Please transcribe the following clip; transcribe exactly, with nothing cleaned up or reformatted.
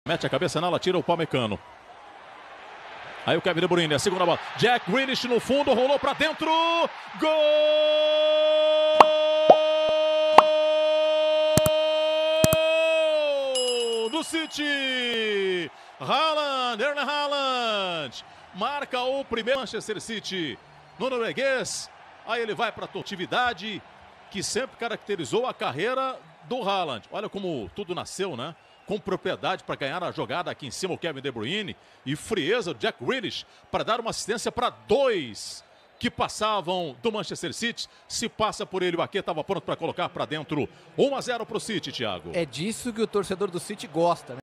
Mete a cabeça nela, tira o Pamecano. Aí o Kevin De Bruyne, a segunda bola. Jack Grealish no fundo, rolou pra dentro. Gol do City. Haaland, Erling Haaland. Marca o primeiro Manchester City no norueguês. Aí ele vai para a atividade que sempre caracterizou a carreira do Haaland. Olha como tudo nasceu, né? Com propriedade para ganhar a jogada aqui em cima, o Kevin De Bruyne. E frieza do Jack Grealish para dar uma assistência para dois que passavam do Manchester City. Se passa por ele, o Ake estava pronto para colocar para dentro. um a zero para o City, Thiago. É disso que o torcedor do City gosta, né?